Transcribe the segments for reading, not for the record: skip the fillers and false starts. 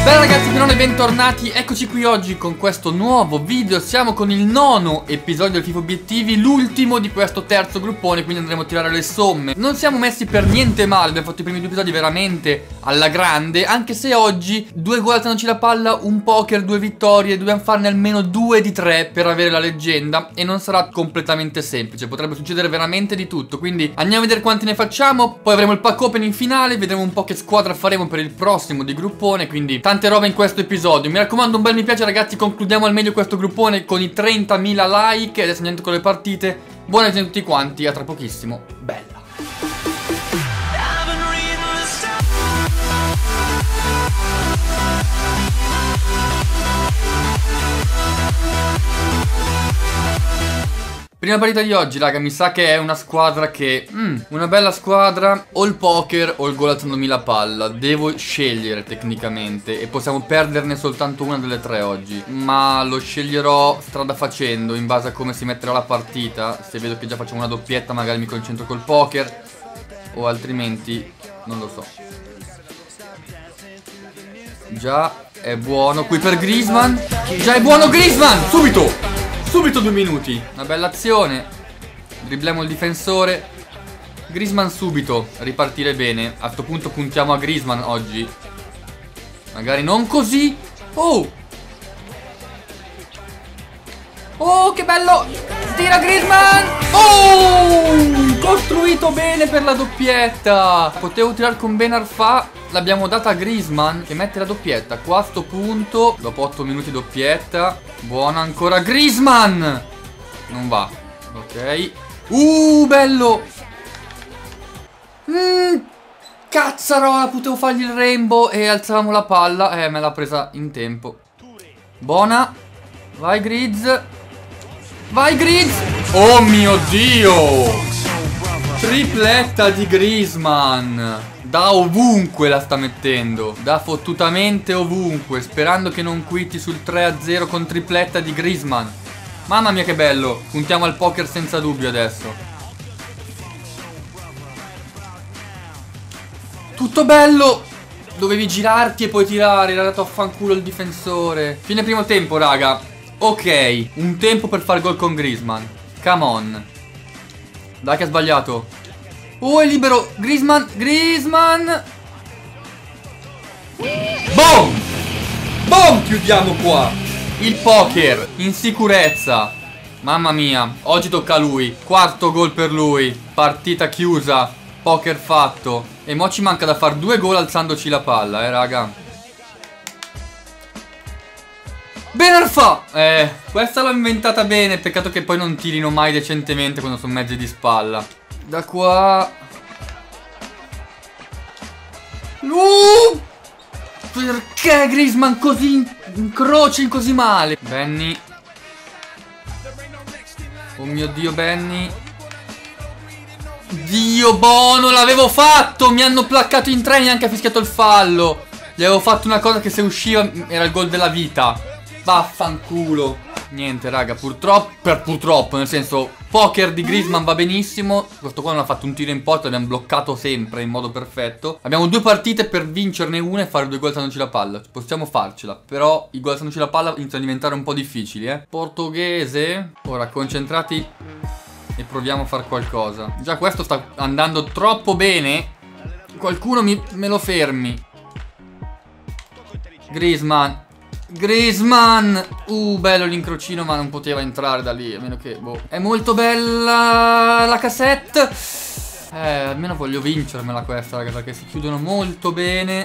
Bella ragazzi, bentornati, eccoci qui oggi con questo nuovo video. Siamo con il nono episodio del FIFA Obiettivi, l'ultimo di questo terzo gruppone, quindi andremo a tirare le somme. Non siamo messi per niente male, abbiamo fatto i primi due episodi veramente alla grande, anche se oggi 2 gol alzandoci la palla, un poker, 2 vittorie, dobbiamo farne almeno 2 di 3 per avere la leggenda e non sarà completamente semplice, potrebbe succedere veramente di tutto, quindi andiamo a vedere quanti ne facciamo, poi avremo il pack open in finale, vedremo un po' che squadra faremo per il prossimo di gruppone, quindi tante robe in questo episodio. Mi raccomando un bel mi piace ragazzi, concludiamo al meglio questo gruppone con i 30.000 like. Adesso andiamo con le partite. Buona a tutti quanti, a tra pochissimo. Bella. Prima partita di oggi, raga, mi sa che è una squadra che... una bella squadra. O il poker o il gol alzandomi la palla. Devo scegliere tecnicamente e possiamo perderne soltanto una delle tre oggi. Ma lo sceglierò strada facendo, in base a come si metterà la partita. Se vedo che già facciamo una doppietta magari mi concentro col poker, o altrimenti non lo so. Già è buono qui per Griezmann. Già è buono Griezmann, subito! Subito 2 minuti, una bella azione. Dribbliamo il difensore. Griezmann subito, ripartire bene. A sto punto puntiamo a Griezmann oggi. Magari non così. Oh, oh che bello. Tira Griezmann. Oh, costruito bene per la doppietta. Potevo tirare con Ben Arfa. L'abbiamo data a Griezmann che mette la doppietta. Qua a sto punto, dopo 8 minuti doppietta. Buona ancora Griezmann. Non va. Ok. Bello. Cazzarola, potevo fargli il rainbow e alzavamo la palla. Me l'ha presa in tempo. Buona. Vai Griez. Vai Griez. Oh mio Dio. Tripletta di Griezmann. Da ovunque la sta mettendo. Da fottutamente ovunque. Sperando che non quitti sul 3-0 con tripletta di Griezmann. Mamma mia che bello. Puntiamo al poker senza dubbio adesso. Tutto bello. Dovevi girarti e poi tirare. L'ha dato a fanculo il difensore. Fine primo tempo raga. Ok, un tempo per far gol con Griezmann. Come on. Dai che ha sbagliato. Oh, è libero. Griezmann. Griezmann. Boom. Boom. Chiudiamo qua. Il poker in sicurezza. Mamma mia. Oggi tocca a lui. Quarto gol per lui. Partita chiusa. Poker fatto. E mo ci manca da fare 2 gol alzandoci la palla, raga. Ben Arfa. Questa l'ho inventata bene. Peccato che poi non tirino mai decentemente quando sono mezzi di spalla. Da qua. Perché Griezmann così incrocia così male? Benny. Oh mio Dio Benny. Dio Bono, l'avevo fatto. Mi hanno placcato in 3, neanche ha fischiato il fallo. Gli avevo fatto una cosa che se usciva era il gol della vita. Vaffanculo. Niente raga, purtroppo, nel senso, poker di Griezmann va benissimo. Questo qua non ha fatto un tiro in porta, l'abbiamo bloccato sempre in modo perfetto. Abbiamo 2 partite per vincerne una e fare 2 gol alzandoci la palla. Possiamo farcela, però i gol alzandoci la palla iniziano a diventare un po' difficili, Portoghese. Ora concentrati e proviamo a fare qualcosa. Già questo sta andando troppo bene. Qualcuno me lo fermi. Griezmann. Griezmann. Bello l'incrocino, ma non poteva entrare da lì, a meno che, boh. È molto bella la cassette. Almeno voglio vincermela questa, raga, perché si chiudono molto bene.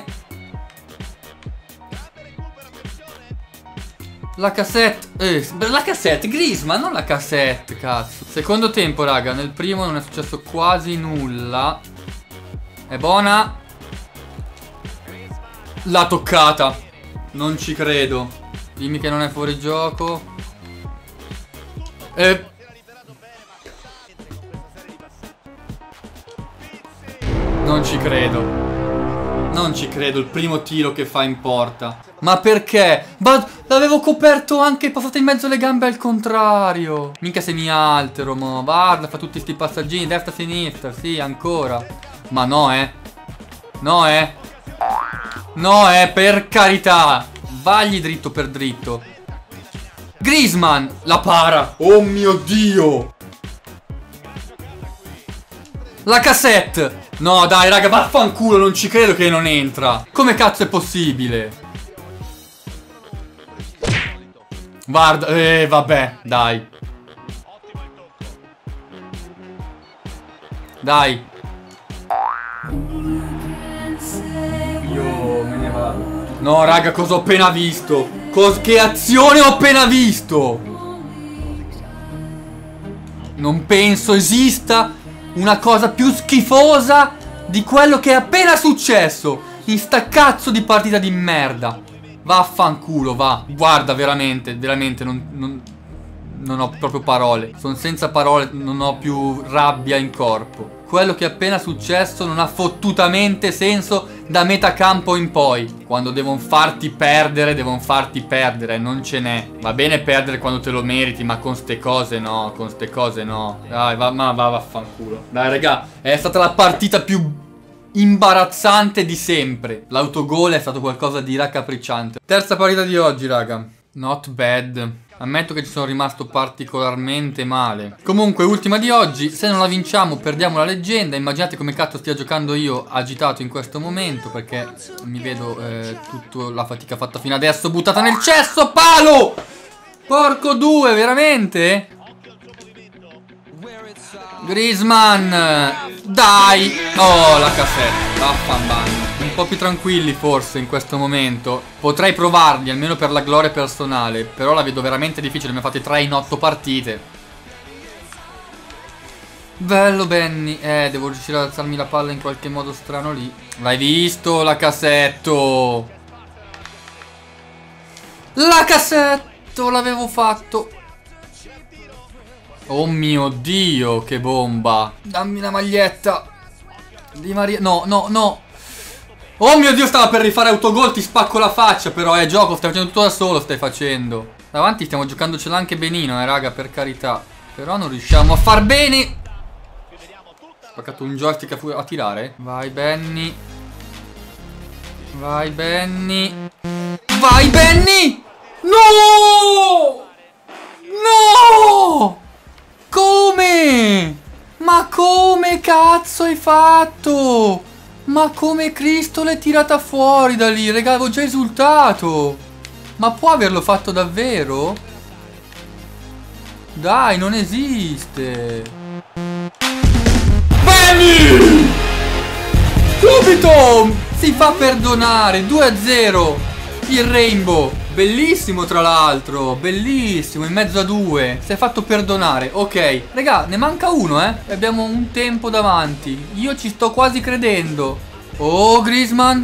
La cassette. La cassette, Griezmann, non la cassette, cazzo. Secondo tempo, raga, nel primo non è successo quasi nulla. È buona. L'ha toccata. Non ci credo. Dimmi che non è fuori gioco. Non ci credo. Non ci credo, il primo tiro che fa in porta. Ma perché? Ma l'avevo coperto anche, passato in mezzo alle gambe al contrario. Minchia se mi altero, mo. Guarda, fa tutti sti passaggini, destra, sinistra, sì, ancora. Ma no, no, No, per carità. Vagli dritto per dritto. Griezmann la para. Oh mio Dio. La cassette. No dai raga, vaffanculo, non ci credo che non entra. Come cazzo è possibile? Guarda, vabbè, dai. Dai. Io me ne vado. No raga, cosa ho appena visto? Che azione ho appena visto? Non penso esista una cosa più schifosa di quello che è appena successo in sta cazzo di partita di merda. Vaffanculo, va. Guarda, veramente, veramente non ho proprio parole. Sono senza parole, non ho più rabbia in corpo. Quello che è appena successo non ha fottutamente senso da metà campo in poi. Quando devono farti perdere, non ce n'è. Va bene perdere quando te lo meriti, ma con ste cose no, con ste cose no. Dai, vaffanculo. Dai, raga, è stata la partita più imbarazzante di sempre. L'autogol è stato qualcosa di raccapricciante. Terza partita di oggi, raga. Not bad. Ammetto che ci sono rimasto particolarmente male. Comunque, ultima di oggi. Se non la vinciamo, perdiamo la leggenda. Immaginate come cazzo stia giocando io agitato in questo momento, perché mi vedo tutta la fatica fatta fino adesso buttata nel cesso. Palo! Porco due, veramente? Griezmann. Dai. Oh, la cassetta. Vaffanbagno. Un po' più tranquilli forse in questo momento. Potrei provarli, almeno per la gloria personale. Però la vedo veramente difficile. Ne ho fatte 3 in 8 partite. Bello Benny. Devo riuscire ad alzarmi la palla in qualche modo strano lì. L'hai visto la cassetto? La cassetto l'avevo fatto. Oh mio Dio, che bomba. Dammi la maglietta Di Maria. No, no, no. Oh mio Dio, stava per rifare autogol. Ti spacco la faccia. Però è gioco, stai facendo tutto da solo. Stai facendo. Davanti stiamo giocandocela anche benino, raga, per carità. Però non riusciamo a far bene. Ho spaccato un joystick a tirare. Vai Benny. Vai Benny. Vai Benny. No. No. Come? Ma come cazzo hai fatto? Ma come Cristo l'hai tirata fuori da lì? Raga, avevo già esultato. Ma può averlo fatto davvero? Dai, non esiste. Benny! Subito! Si fa perdonare. 2-0. Il Rainbow. Bellissimo tra l'altro. Bellissimo. In mezzo a 2. Si è fatto perdonare. Ok. Raga, ne manca uno, E abbiamo un tempo davanti. Io ci sto quasi credendo. Oh, Griezmann.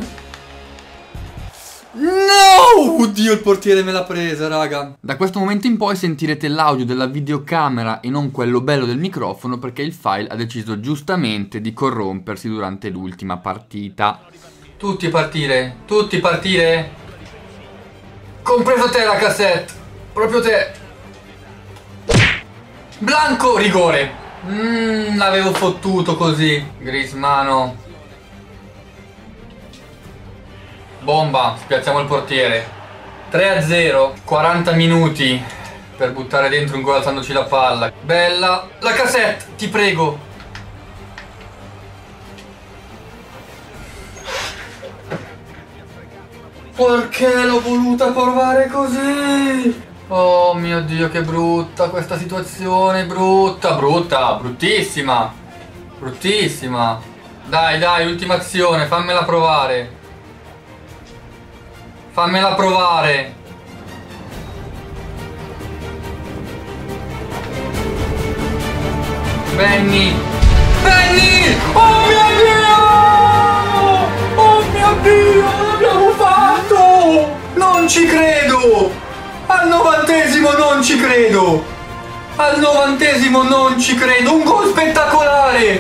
No! Oddio, il portiere me l'ha presa, raga. Da questo momento in poi sentirete l'audio della videocamera e non quello bello del microfono, perché il file ha deciso giustamente di corrompersi durante l'ultima partita. Tutti partire. Tutti partire. Compreso te la cassette. Proprio te. Blanco, rigore. L'avevo fottuto così. Griezmann. Bomba, spiazziamo il portiere. 3-0. 40 minuti per buttare dentro un gol alzandoci la palla. Bella. La cassette, ti prego. Perché l'ho voluta provare così? Oh mio Dio, che brutta questa situazione. Brutta, brutta, bruttissima. Bruttissima. Dai, dai, ultima azione, fammela provare. Fammela provare. Benny. Benny! Oh mio Dio! Oh mio Dio! L'abbiamo fatto! Non ci credo! Al 90esimo non ci credo! Al 90esimo non ci credo! Un gol spettacolare!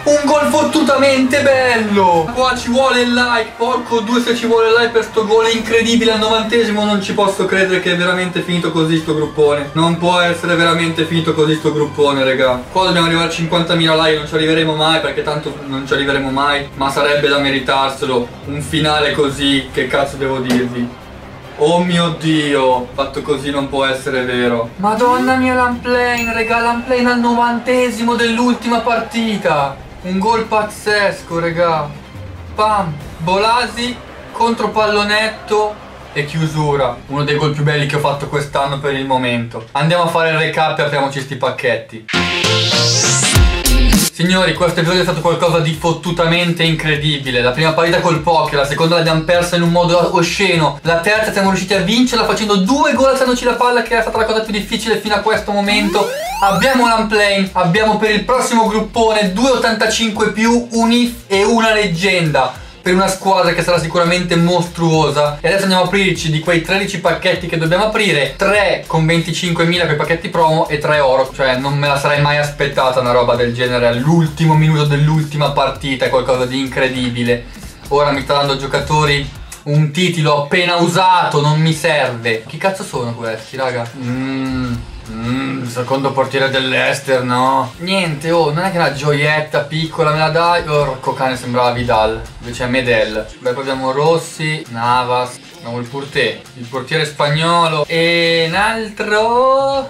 Un gol fottutamente bello. Qua ci vuole il like. Porco due se ci vuole il like per sto gol incredibile al 90esimo. Non ci posso credere che è veramente finito così sto gruppone. Non può essere veramente finito così sto gruppone, raga. Qua dobbiamo arrivare a 50.000 like. Non ci arriveremo mai, perché tanto non ci arriveremo mai. Ma sarebbe da meritarselo un finale così. Che cazzo devo dirvi? Oh mio Dio, fatto così non può essere vero. Madonna mia, Lamplane, raga, Lamplane al 90esimo dell'ultima partita. Un gol pazzesco, raga. Pam, Bolasi contro pallonetto e chiusura. Uno dei gol più belli che ho fatto quest'anno per il momento. Andiamo a fare il recap e apriamoci sti pacchetti. Signori, questo episodio è stato qualcosa di fottutamente incredibile. La prima partita col poker, la seconda l'abbiamo persa in un modo osceno, la terza siamo riusciti a vincerla facendo 2 gol alzandoci la palla, che è stata la cosa più difficile fino a questo momento. Abbiamo Lamplane, abbiamo per il prossimo gruppone 2,85 più, un if e una leggenda, per una squadra che sarà sicuramente mostruosa. E adesso andiamo a aprirci di quei 13 pacchetti che dobbiamo aprire, 3 con 25.000 quei pacchetti promo e 3 oro. Cioè non me la sarei mai aspettata una roba del genere all'ultimo minuto dell'ultima partita, è qualcosa di incredibile. Ora mi sta dando giocatori, un Titi l'ho appena usato, non mi serve. Chi cazzo sono questi, raga? Secondo portiere dell'Ester, no? Niente, oh, non è che una gioietta piccola me la dai. Porco cane, sembrava Vidal. Invece è Medel. Beh, poi abbiamo Rossi, Navas, abbiamo il Purté, il portiere spagnolo e un altro.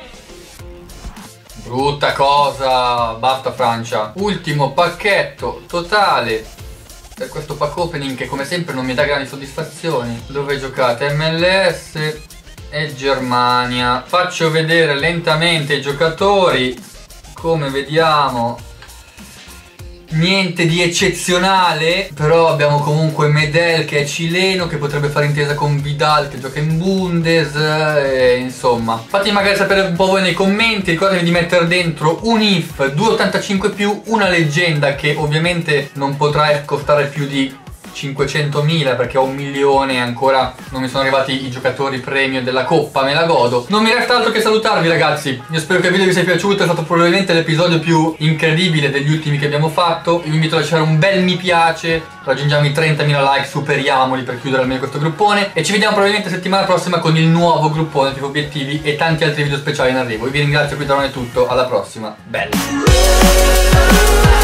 Brutta cosa. Basta Francia. Ultimo pacchetto totale per questo pack opening che come sempre non mi dà grandi soddisfazioni. Dove giocate? MLS e Germania. Faccio vedere lentamente i giocatori. Come vediamo, niente di eccezionale, però abbiamo comunque Medel che è cileno, che potrebbe fare intesa con Vidal che gioca in Bundes, e insomma fatemi magari sapere un po' voi nei commenti. Ricordatevi di mettere dentro un if, 2,85 più, una leggenda che ovviamente non potrà costare più di 500.000 perché ho 1 milione e ancora non mi sono arrivati i giocatori premio della coppa, me la godo. Non mi resta altro che salutarvi, ragazzi. Io spero che il video vi sia piaciuto, è stato probabilmente l'episodio più incredibile degli ultimi che abbiamo fatto. Vi invito a lasciare un bel mi piace, raggiungiamo i 30.000 like, superiamoli per chiudere almeno questo gruppone e ci vediamo probabilmente settimana prossima con il nuovo gruppone tipo obiettivi e tanti altri video speciali in arrivo. Io vi ringrazio, qui da noi è tutto, alla prossima, bella.